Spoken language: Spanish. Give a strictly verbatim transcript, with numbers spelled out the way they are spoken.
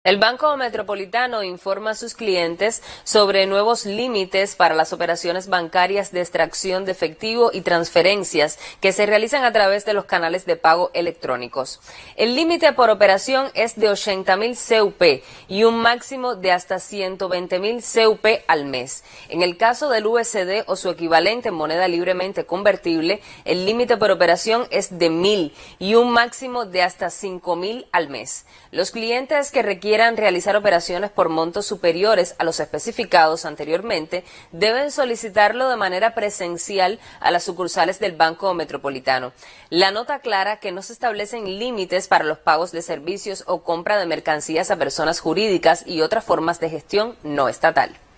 El Banco Metropolitano informa a sus clientes sobre nuevos límites para las operaciones bancarias de extracción de efectivo y transferencias que se realizan a través de los canales de pago electrónicos. El límite por operación es de ochenta mil C U P y un máximo de hasta ciento veinte mil C U P al mes. En el caso del U S D o su equivalente en moneda libremente convertible, el límite por operación es de mil y un máximo de hasta cinco mil al mes. Los clientes que requieren quieran realizar operaciones por montos superiores a los especificados anteriormente, deben solicitarlo de manera presencial a las sucursales del Banco Metropolitano. La nota aclara que no se establecen límites para los pagos de servicios o compra de mercancías a personas jurídicas y otras formas de gestión no estatal.